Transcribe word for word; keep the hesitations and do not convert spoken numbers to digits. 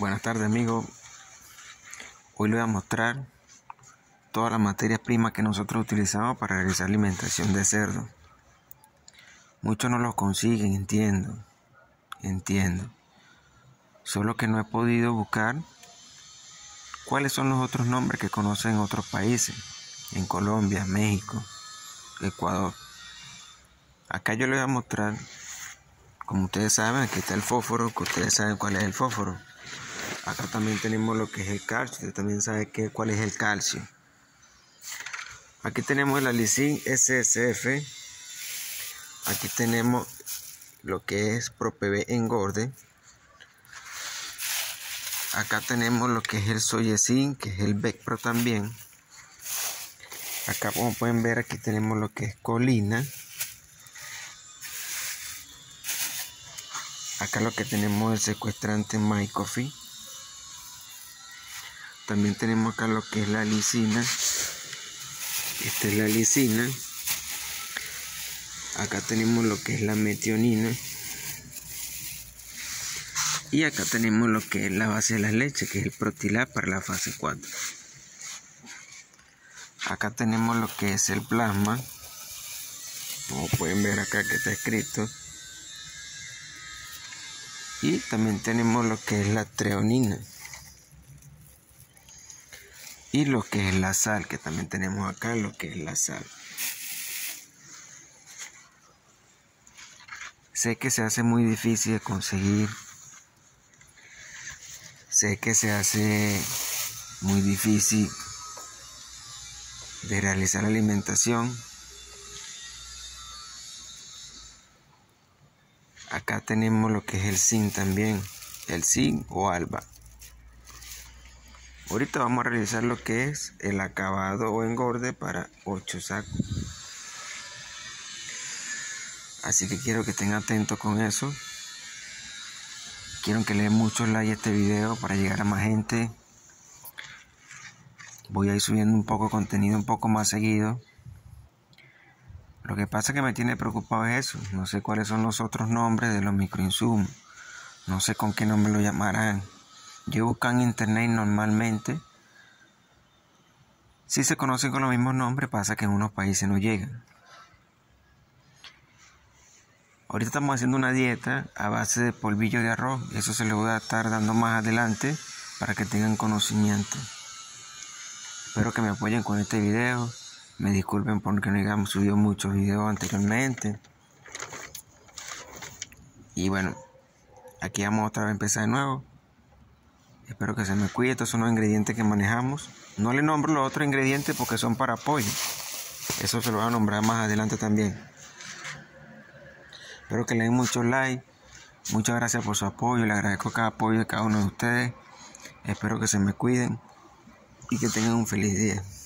Buenas tardes, amigos. Hoy les voy a mostrar todas las materias primas que nosotros utilizamos para realizar alimentación de cerdo. Muchos no lo consiguen, entiendo, entiendo. Solo que no he podido buscar cuáles son los otros nombres que conocen en otros países, en Colombia, México, Ecuador. Acá yo les voy a mostrar, como ustedes saben, aquí está el fósforo, que ustedes saben cuál es el fósforo. Acá también tenemos lo que es el calcio, usted también sabe qué, cuál es el calcio. Aquí tenemos el Alicin S S F. Aquí tenemos lo que es ProPV Engorde. Acá tenemos lo que es el Soyecin, que es el Becpro también. Acá, como pueden ver, aquí tenemos lo que es Colina. Acá lo que tenemos es el secuestrante Mycofi. También tenemos acá lo que es la lisina. Esta es la lisina. Acá tenemos lo que es la metionina. Y acá tenemos lo que es la base de la leche, que es el Protilab para la fase cuatro. Acá tenemos lo que es el plasma. Como pueden ver acá que está escrito. Y también tenemos lo que es la treonina. Y lo que es la sal, que también tenemos acá lo que es la sal. Sé que se hace muy difícil de conseguir. Sé que se hace muy difícil de realizar la alimentación. Acá tenemos lo que es el zinc también, el zinc o alba. Ahorita vamos a realizar lo que es el acabado o engorde para ocho sacos. Así que quiero que estén atentos con eso. Quiero que le den muchos like a este video para llegar a más gente. Voy a ir subiendo un poco de contenido un poco más seguido. Lo que pasa que me tiene preocupado es eso. No sé cuáles son los otros nombres de los microinsumos. No sé con qué nombre lo llamarán. Yo busco en internet normalmente. Sí se conocen con los mismos nombres, pasa que en unos países no llegan. Ahorita estamos haciendo una dieta a base de polvillo de arroz. Eso se lo voy a estar dando más adelante para que tengan conocimiento. Espero que me apoyen con este video. Me disculpen porque no hayamos subido muchos videos anteriormente. Y bueno, aquí vamos otra vez a empezar de nuevo. Espero que se me cuide. Estos son los ingredientes que manejamos. No le nombro los otros ingredientes porque son para apoyo. Eso se lo voy a nombrar más adelante también. Espero que le den muchos likes. Muchas gracias por su apoyo. Le agradezco cada apoyo de cada uno de ustedes. Espero que se me cuiden y que tengan un feliz día.